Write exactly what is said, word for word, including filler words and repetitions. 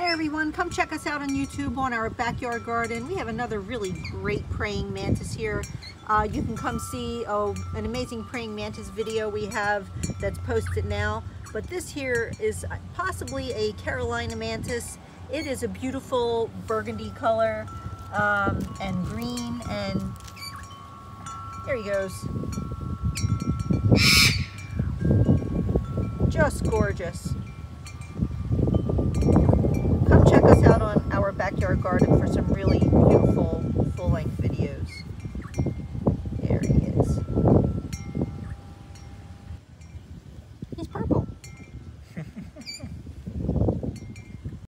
Hey everyone, come check us out on YouTube on our backyard garden. We have another really great praying mantis here. Uh, you can come see oh, an amazing praying mantis video we have that's posted now. But this here is possibly a Carolina mantis. It is a beautiful burgundy color um, and green, and there he goes. Just gorgeous. Come check us out on our backyard garden for some really beautiful